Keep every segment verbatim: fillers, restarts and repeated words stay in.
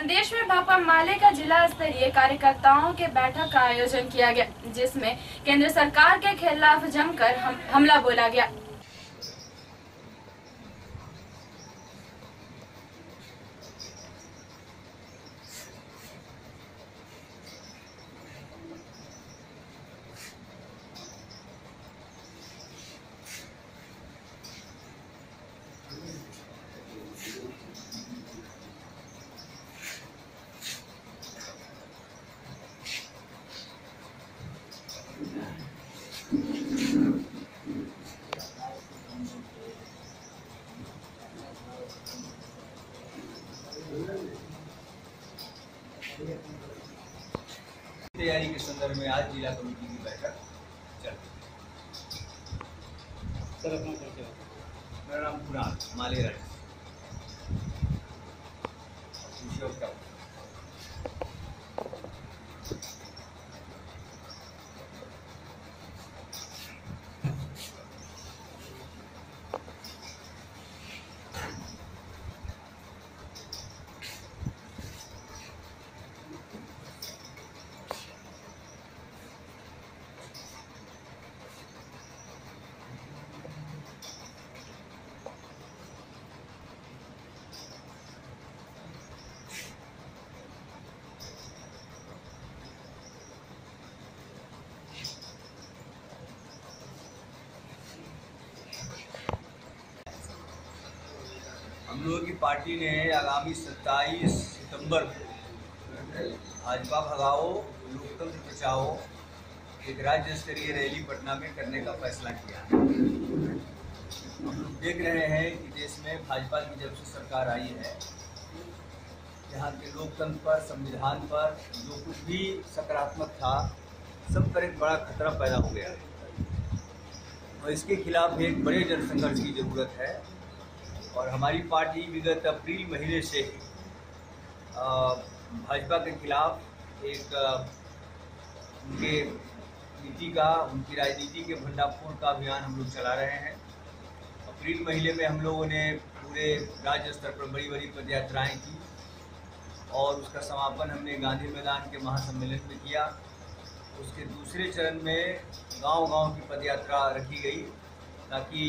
संदेश में भाकपा माले का जिला स्तरीय कार्यकर्ताओं के बैठक का आयोजन किया गया, जिसमें केंद्र सरकार के खिलाफ जमकर हम, हमला बोला गया। तैयारी के संदर्भ में आज जिला कमेटी की बैठक चल रही है। सर अपना परिचय। मेरा नाम कुणाल माले राज। हम लोगों की पार्टी ने आगामी सत्ताईस सितंबर को भाजपा भगाओ लोकतंत्र बचाओ एक राज्य स्तरीय रैली पटना में करने का फैसला किया। हम लोग देख रहे हैं कि देश में भाजपा की जब से सरकार आई है, यहाँ के लोकतंत्र पर, संविधान पर जो कुछ भी सकारात्मक था, सब पर एक बड़ा खतरा पैदा हो गया और इसके खिलाफ एक बड़े जनसंघर्ष की जरूरत है। और हमारी पार्टी विगत अप्रैल महीने से ही भाजपा के खिलाफ एक उनके नीति का, उनकी राजनीति के भंडाफोड़ का अभियान हम लोग चला रहे हैं। अप्रैल महीने में हम लोगों ने पूरे राज्य स्तर पर बड़ी बड़ी पदयात्राएं की और उसका समापन हमने गांधी मैदान के महासम्मेलन में किया। उसके दूसरे चरण में गांव-गांव की पदयात्रा रखी गई ताकि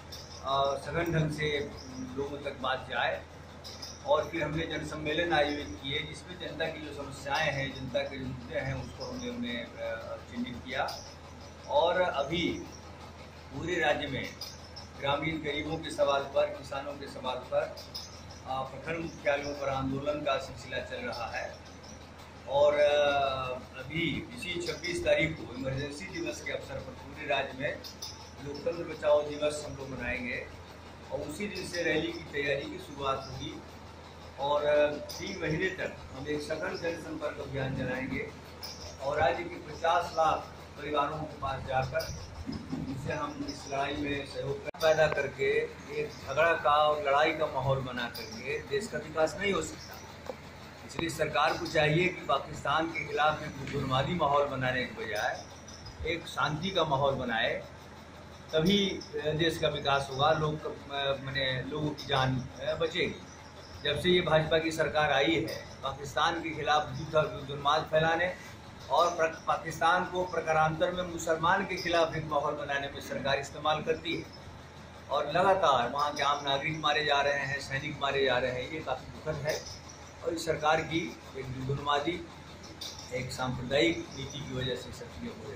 सघन ढंग से लोगों तक बात जाए। और फिर हमने जन सम्मेलन आयोजित किए जिसमें जनता की जो समस्याएं हैं, जनता के जो मुद्दे हैं, उसको हमने हमने चिन्हित किया। और अभी पूरे राज्य में ग्रामीण गरीबों के सवाल पर, किसानों के सवाल पर प्रखंड मुख्यालयों पर आंदोलन का सिलसिला चल रहा है। और अभी इसी छब्बीस तारीख को इमरजेंसी दिवस के अवसर पर पूरे राज्य में लोकतंत्र बचाओ दिवस हम लोग मनाएंगे और उसी दिन से रैली की तैयारी की शुरुआत होगी। और तीन महीने तक हम एक सघन जनसंपर्क अभियान चलाएंगे और राज्य के पचास लाख परिवारों के पास जाकर उनसे हम इस लड़ाई में सहयोग पैदा करके एक झगड़ा का और लड़ाई का माहौल बना करके देश का विकास नहीं हो सकता। इसलिए सरकार को चाहिए कि पाकिस्तान के खिलाफ एक उग्रवादी माहौल बनाने के बजाय एक शांति का माहौल बनाए, तभी देश का विकास होगा, लोग मैंने लोगों की जान बचेगी। जब से ये भाजपा की सरकार आई है, पाकिस्तान के खिलाफ जुर्मात फैलाने और पाकिस्तान को प्रकारांतर में मुसलमान के खिलाफ एक माहौल बनाने में सरकार इस्तेमाल करती है। और लगातार वहाँ के आम नागरिक मारे जा रहे हैं, सैनिक मारे जा रहे हैं, ये काफ़ी दुखद है। और इस सरकार की एक जुर्मादी, एक सांप्रदायिक नीति की वजह से सब चीज़ें हो रही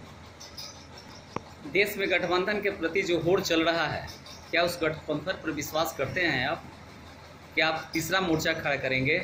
है। देश में गठबंधन के प्रति जो होड़ चल रहा है, क्या उस गठबंधन पर विश्वास करते हैं आप? क्या आप तीसरा मोर्चा खड़ा करेंगे?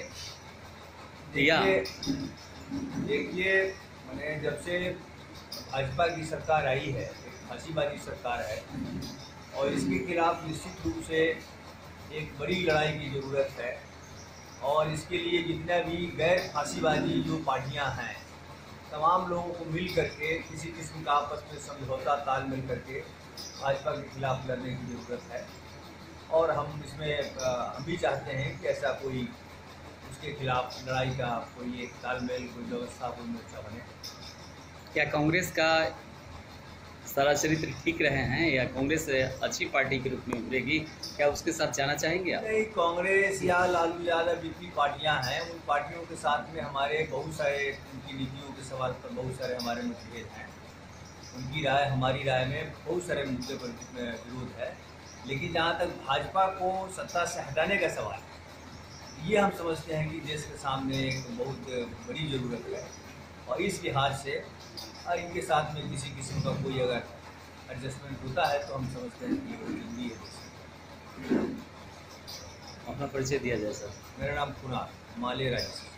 देखिए, मैंने जब से भाजपा की सरकार आई है, एक फांसीबाजी सरकार है और इसके खिलाफ निश्चित रूप से एक बड़ी लड़ाई की ज़रूरत है। और इसके लिए जितना भी गैर फांसीबाजी जो पार्टियां हैं, तमाम लोगों को मिल करके किसी किस्म का आपस में समझौता तालमेल करके भाजपा के खिलाफ लड़ने की ज़रूरत है। और हम इसमें हम भी चाहते हैं कि ऐसा कोई उसके खिलाफ लड़ाई का कोई एक तालमेल, कोई व्यवस्था, कोई मोर्चा बने। क्या कांग्रेस का सारा चरित्र ठीक रहे हैं या कांग्रेस अच्छी पार्टी के रूप में उभरेगी, क्या उसके साथ जाना चाहेंगे आप? नहीं, कांग्रेस या लालू यादव जितनी पार्टियां हैं उन पार्टियों के साथ में हमारे बहुत सारे उनकी नीतियों के सवाल पर बहुत सारे हमारे मतभेद हैं। उनकी राय हमारी राय में बहुत सारे मुद्दे पर विरोध है, लेकिन जहाँ तक भाजपा को सत्ता से हटाने का सवाल है, ये हम समझते हैं कि देश के सामने एक बहुत बड़ी ज़रूरत है और इस लिहाज से इनके साथ में किसी किस्म का कोई अगर एडजस्टमेंट होता है तो हम समझते हैं कि वो जरूरी है। अपना परिचय दिया जाए सर। मेरा नाम कुणाल माले राय।